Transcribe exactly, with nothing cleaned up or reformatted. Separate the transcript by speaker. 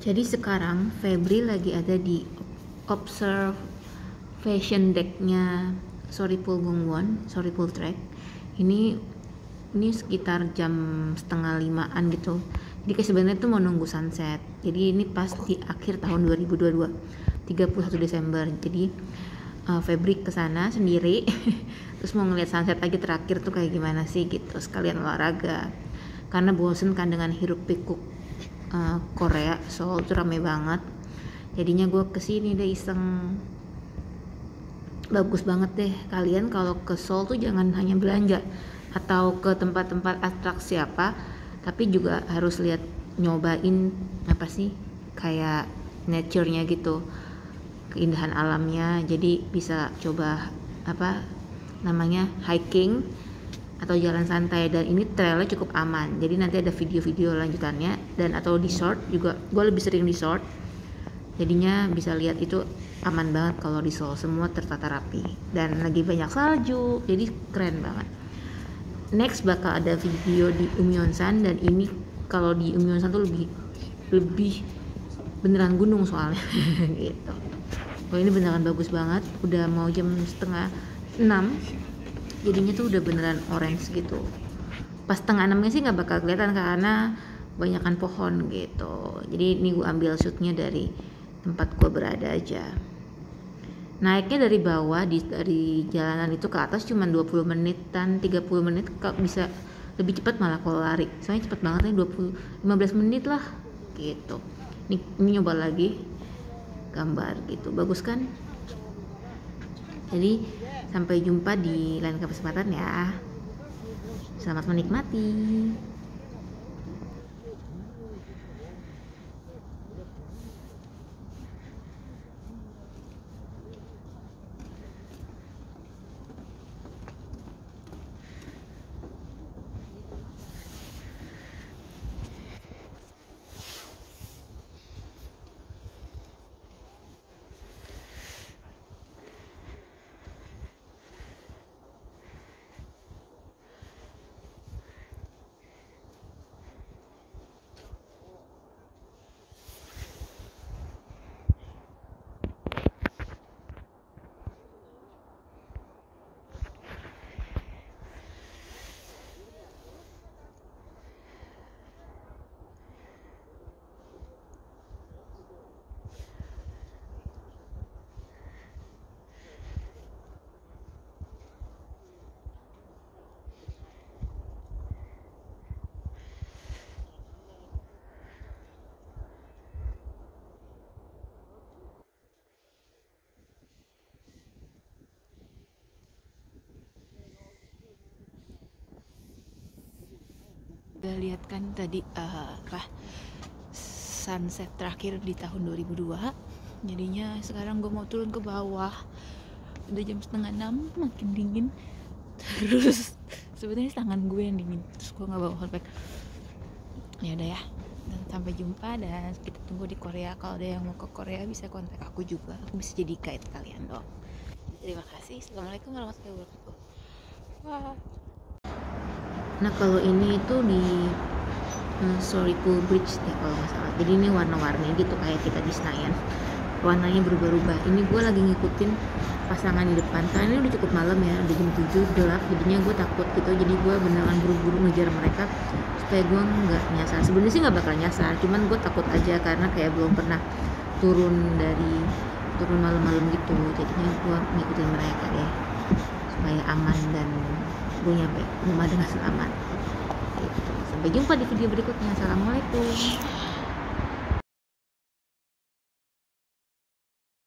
Speaker 1: Jadi sekarang Febri lagi ada di observation decknya Sorrypool Gongwon, Sorrypool Track. Ini ini sekitar jam setengah limaan gitu. Jadi kayak sebenarnya tuh mau nunggu sunset. Jadi ini pas di akhir tahun dua ribu dua puluh dua, tiga puluh satu Desember. Jadi uh, Febri kesana sendiri, terus mau ngeliat sunset lagi terakhir tuh kayak gimana sih gitu. Sekalian olahraga. Karena bosen kan dengan hiruk pikuk uh, Korea, Seoul tuh rame banget. Jadinya gue kesini deh iseng. Bagus banget deh. Kalian kalau ke Seoul tuh jangan hanya belanja atau ke tempat-tempat atraksi apa, tapi juga harus lihat, nyobain apa sih kayak nature-nya gitu, keindahan alamnya. Jadi bisa coba apa namanya hiking atau jalan santai, dan ini trailnya cukup aman. Jadi nanti ada video-video lanjutannya, dan atau di short juga. Gue lebih sering di short, jadinya bisa lihat itu aman banget. Kalau di Seoul semua tertata rapi dan lagi banyak salju, jadi keren banget. Next bakal ada video di Umyonsan, dan ini kalau di Umyonsan tuh lebih lebih beneran gunung soalnya gitu. Oh ini beneran bagus banget. Udah mau jam setengah enam, jadinya tuh udah beneran orange gitu. Pas setengah enamnya sih nggak bakal kelihatan karena banyakan pohon gitu. Jadi ini gue ambil shootnya dari tempat gue berada aja. Naiknya dari bawah di, dari jalanan itu ke atas cuma dua puluh menitan, tiga puluh menit. Kalau bisa lebih cepat malah kalau lari. Soalnya cepat banget nih, dua puluh lima belas menit lah gitu. Ini, ini nyoba lagi gambar gitu. Bagus kan? Jadi sampai jumpa di lain kesempatan ya. Selamat menikmati. Udah lihat kan tadi uh, apa sunset terakhir di tahun dua ribu dua. Jadinya sekarang gue mau turun ke bawah. Udah jam setengah enam, makin dingin. Terus sebenarnya tangan gue yang dingin, terus gue nggak bawa hotpack. Ya udah ya, dan sampai jumpa, dan kita tunggu di Korea. Kalau ada yang mau ke Korea bisa kontak aku juga, aku bisa jadi guide kalian dong. Terima kasih. Assalamualaikum warahmatullahi wabarakatuh. Wah. Nah kalau ini itu di uh, Sorrypool Bridge ya kalau nggak salah. Jadi ini warna-warni gitu kayak kita di Senayan. Warnanya berubah-ubah. Ini gue lagi ngikutin pasangan di depan. Karena ini udah cukup malam ya, udah jam tujuh gelap. Jadinya gue takut gitu. Jadi gue beneran buru-buru ngejar mereka supaya gue nggak nyasar. Sebenarnya sih nggak bakal nyasar, cuman gue takut aja karena kayak belum pernah turun dari turun malam-malam gitu. Jadinya gue ngikutin mereka deh supaya aman dan gue nyampe rumah dengan selamat gitu. Sampai jumpa di video berikutnya. Assalamualaikum.